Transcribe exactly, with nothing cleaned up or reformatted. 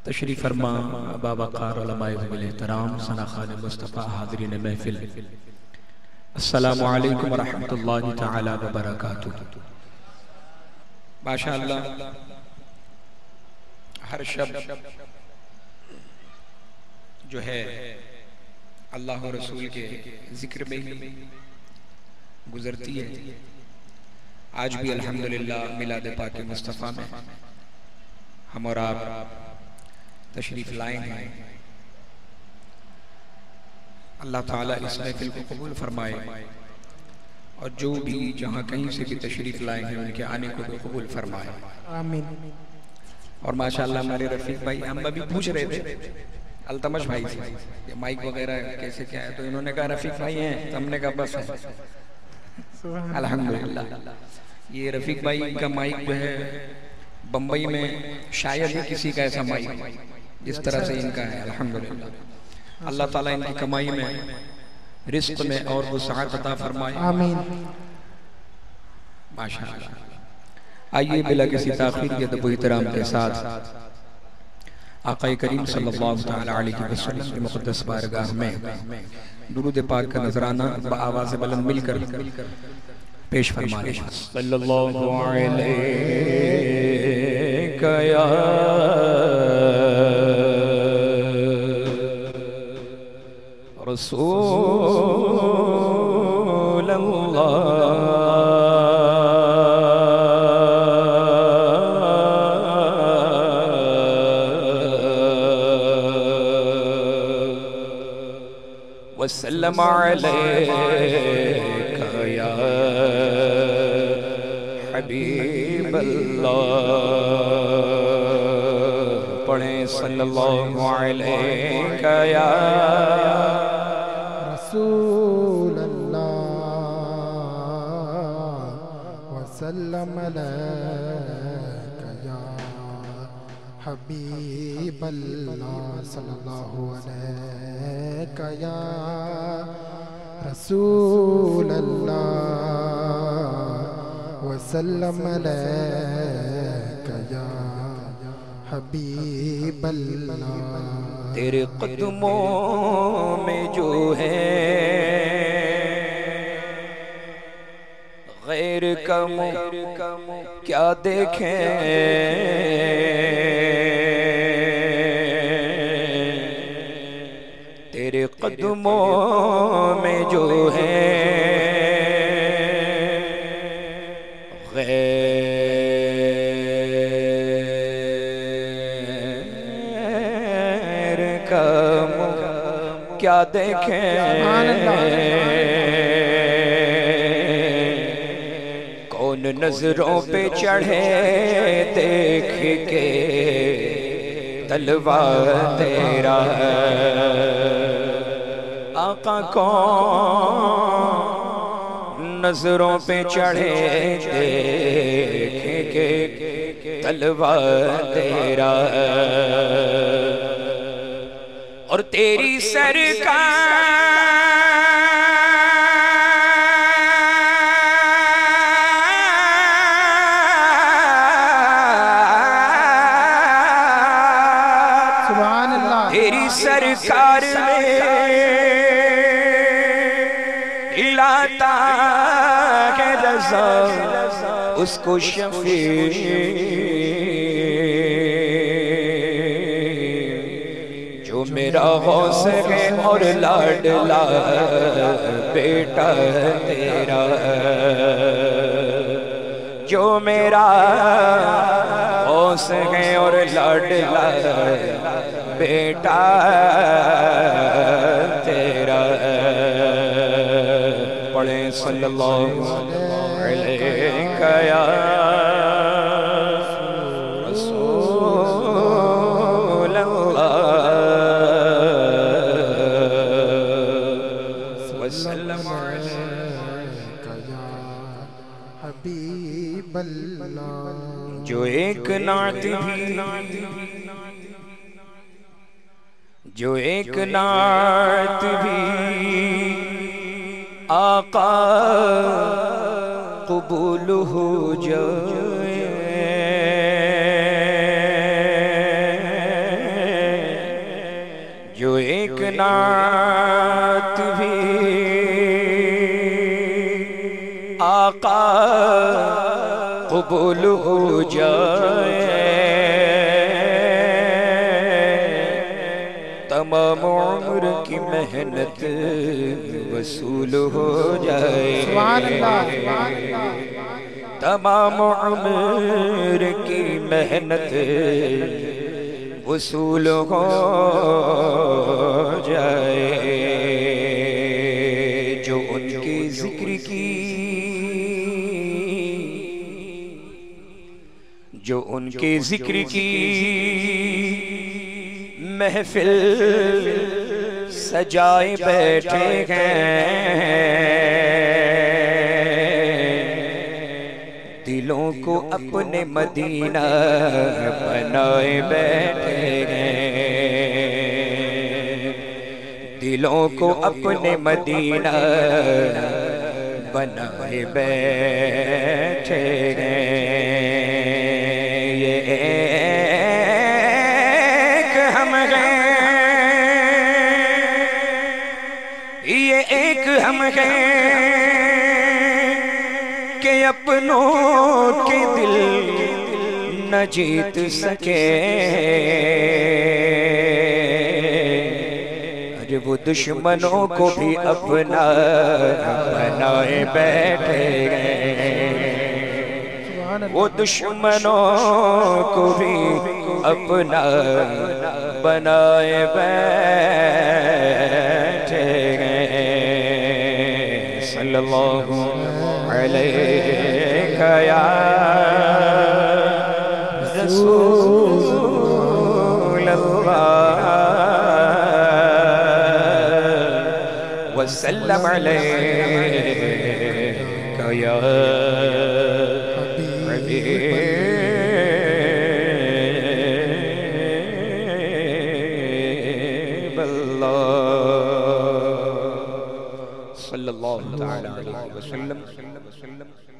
तशरीफ़ फरमा बावक़ार उलमाए-ए-एहतराम सनाख़ान मुस्तफ़ा हाज़रीन महफ़िल, अस्सलामु अलैकुम व रहमतुल्लाहि तआला व बरकातुहू। माशाअल्लाह, हर शब जो है अल्लाह और रसूल के जिक्र में ही गुजरती है। आज भी अल्हम्दुलिल्लाह मिलाद पाक मुस्तफ़ा में हम और आप तशरीफ लाए हैं। अल्लाह ताला इस महफिल को कबूल फरमाए और जो भी जहाँ कहीं से भी तशरीफ लाए हैं उनके आने को भी कबूल फरमाए, आमीन। और माशाअल्लाह हमारे रफीक भाई, हम अभी पूछ रहे थे अल्तमश भाई से ये माइक वगैरह कैसे क्या है, तो इन्होंने कहा रफीक भाई हैं, तो हमने कहा बस है। अल्हम्दुलिल्लाह ये रफीक भाई का माइक जो है बम्बई में शायद ही किसी का ऐसा माइक जिस तरह से इनका है। अल्हम्दुलिल्लाह अल्लाह ताला इनकी कमाई में, रिस्क में और वुसअत अता फरमाए, आमीन। माशाअल्लाह। आइए बिला किसी ताख़ीर के अदब व एहतराम के साथ आक़ाए करीम सल्लल्लाहु तआला अलैहि वसल्लम की मुक़द्दस बारगाह में दुरूद पाक का नजराना बआवाज़ बुलंद मिलकर पेश फरमाएं। सल्लल्लाहु अलैका या रसूल अल्लाह, वसल्लम अलैका या हबीब अल्लाह। पढ़ें सल्लल्लाहु अलैका या रसूल अल्लाह, वसल्लम अलैका या हबीब अल्लाह, सल्लल्लाहु अलैका या रसूल अल्लाह, वसल्लम अलैका या हबीब अल्लाह। तेरे कदमों में जो है गैर का मुँह क्या देखें, तेरे कदमों में जो है गैर का मुँह क्या देखें, कौन नजरों पे चढ़े देख के तलवा तेरा आका, कौन नजरों पे चढ़े देख के तलवा तेरा, और तेरी सरकार सरकार में लाता है रज़ा उसको शफी, जो मेरा गौस है और लाडला बेटा तेरा, जो मेरा गौस है और लाडला बेटा तेरा। पढ़े सल्लल्लाहु अलैका या रसूल अल्लाह, वसल्लम अलैका या हबीब अल्लाह। जो एक नात भी जो एक नात भी आका कबूल हो जाए, नात भी आका कबूल हो जाए, तमाम उम्र की मेहनत वसूल हो जाए, तमाम उम्र की मेहनत वसूल हो जाए। जो उनके जिक्र की जो उनके जिक्र की महफिल सजाए बैठे हैं, दिलों को अपने मदीना बनाए बैठे हैं, दिलों को अपने मदीना बनाए बैठे हैं। ये एक हम हैं, ये एक हम हैं कि अपनों के दिल न जीत सके, अरे वो दुश्मनों को भी अपना बनाए बैठे हैं, वो दुश्मनों को भी अपना बनाए बैठे हैं। सल्लल्लाहु अलैका या रसूल अल्लाह वसल्लम अलैका या हबीब अल्लाह सल्लल्लाहु अलैहि वसल्लम।